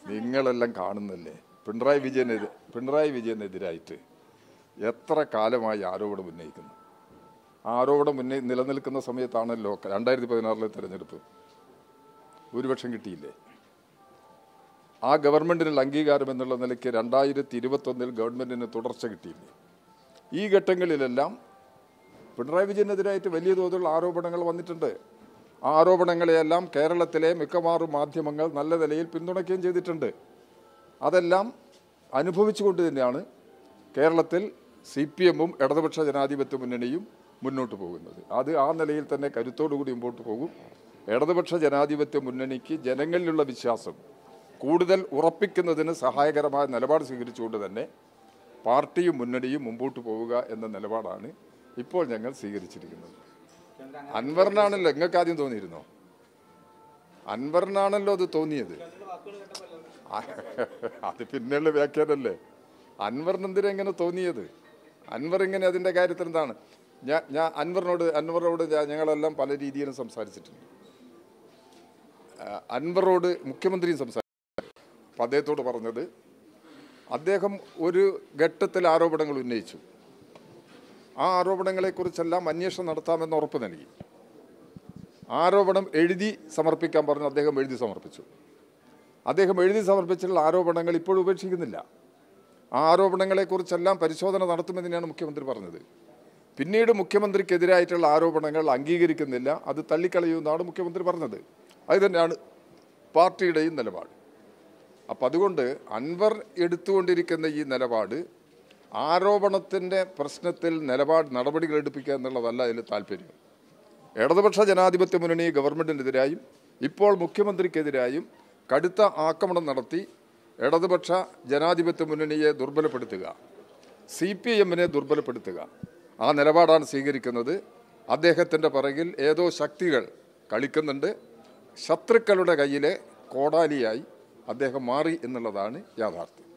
നിങ്ങളെല്ലാം കാണുന്നല്ലേ പിണറായി വിജയനെതിരായിട്ട് എത്ര കാലമായി ആരോപണം ഉന്നയിക്കുന്നു. ആരോപണം നിലനിൽക്കുന്ന സമയത്താണല്ലോ 2016 തെരഞ്ഞെടുപ്പ് ഭൂരിപക്ഷം കിട്ടിയില്ലേ. ആ ഗവൺമെൻറ്റിനുള്ള അംഗീകാരം എന്നുള്ള നിലയ്ക്ക് 2021 ഗവൺമെൻറ്റിന് തുടർച്ച കിട്ടിയില്ലേ. ഈ ഘട്ടങ്ങളിലെല്ലാം പിണറായി വിജയനെതിരായിട്ട് വലിയ തോതിലുള്ള ആരോപണങ്ങൾ വന്നിട്ടുണ്ട്. ആ ആരോപണങ്ങളെയെല്ലാം കേരളത്തിലെ മിക്കവാറും മാധ്യമങ്ങൾ നല്ല നിലയിൽ പിന്തുണയ്ക്കുകയും ചെയ്തിട്ടുണ്ട്. അതെല്ലാം അനുഭവിച്ചുകൊണ്ട് തന്നെയാണ് കേരളത്തിൽ CPM-ഉം ഇടതുപക്ഷ ജനാധിപത്യ മുന്നണിയും മുന്നോട്ട് പോകുന്നത്. അത് ആ നിലയിൽ തന്നെ കരുത്തോടുകൂടി മുമ്പോട്ട് പോകും. ഇടതുപക്ഷ ജനാധിപത്യ മുന്നണിക്ക് ജനങ്ങളിലുള്ള വിശ്വാസം കൂടുതൽ ഉറപ്പിക്കുന്നതിന് സഹായകരമായ നിലപാട് സ്വീകരിച്ചുകൊണ്ട് തന്നെ പാർട്ടിയും മുന്നണിയും മുമ്പോട്ട് പോവുക എന്ന നിലപാടാണ് ഇപ്പോൾ ഞങ്ങൾ സ്വീകരിച്ചിരിക്കുന്നത്. അൻവറിനാണല്ലോ, നിങ്ങൾക്ക് ആദ്യം തോന്നിയിരുന്നോ? അൻവറിനാണല്ലോ അത് തോന്നിയത്. അത് പിന്നെയുള്ള വ്യാഖ്യാനല്ലേ. അൻവറിനെന്തിനാ ഇങ്ങനെ തോന്നിയത്? അൻവർ ഇങ്ങനെ അതിൻ്റെ കാര്യത്തിൽ എന്താണ്? ഞാൻ അൻവറിനോട് ഞങ്ങളെല്ലാം പല രീതിയിലും സംസാരിച്ചിട്ടുണ്ട്. അൻവറോട് മുഖ്യമന്ത്രിയും സംസാരിച്ചു. അപ്പം അദ്ദേഹത്തോട് പറഞ്ഞത്, അദ്ദേഹം ഒരു ഘട്ടത്തിൽ ആരോപണങ്ങൾ ഉന്നയിച്ചു. ആ ആരോപണങ്ങളെക്കുറിച്ചെല്ലാം അന്വേഷണം നടത്താമെന്ന് ഉറപ്പ് നൽകി. ആരോപണം എഴുതി സമർപ്പിക്കാൻ പറഞ്ഞു. അദ്ദേഹം എഴുതി സമർപ്പിച്ചു. അദ്ദേഹം എഴുതി സമർപ്പിച്ചിട്ടുള്ള ആരോപണങ്ങൾ ഇപ്പോഴും ഉപേക്ഷിക്കുന്നില്ല. ആ ആരോപണങ്ങളെക്കുറിച്ചെല്ലാം പരിശോധന നടത്തുമെന്ന് തന്നെയാണ് മുഖ്യമന്ത്രി പറഞ്ഞത്. പിന്നീട് മുഖ്യമന്ത്രിക്കെതിരായിട്ടുള്ള ആരോപണങ്ങൾ അംഗീകരിക്കുന്നില്ല, അത് തള്ളിക്കളയുമെന്നാണ് മുഖ്യമന്ത്രി പറഞ്ഞത്. അത് തന്നെയാണ് പാർട്ടിയുടെയും നിലപാട്. അപ്പം അതുകൊണ്ട് അൻവർ എടുത്തുകൊണ്ടിരിക്കുന്ന ഈ നിലപാട് ആരോപണത്തിൻ്റെ പ്രശ്നത്തിൽ നടപടികൾ എടുപ്പിക്കുക എന്നുള്ളതല്ല അതിൽ താല്പര്യം. ഇടതുപക്ഷ ജനാധിപത്യ മുന്നണി ഗവൺമെൻറ്റിനെതിരായും ഇപ്പോൾ മുഖ്യമന്ത്രിക്കെതിരായും കടുത്ത ആക്രമണം നടത്തി ഇടതുപക്ഷ ജനാധിപത്യ മുന്നണിയെ ദുർബലപ്പെടുത്തുക, CPM-നെ ദുർബലപ്പെടുത്തുക, ആ നിലപാടാണ് സ്വീകരിക്കുന്നത്. അദ്ദേഹത്തിൻ്റെ പിറകിൽ ഏതോ ശക്തികൾ കളിക്കുന്നുണ്ട്. ശത്രുക്കളുടെ കയ്യിലെ കോടാലിയായി അദ്ദേഹം മാറി എന്നുള്ളതാണ് യാഥാർത്ഥ്യം.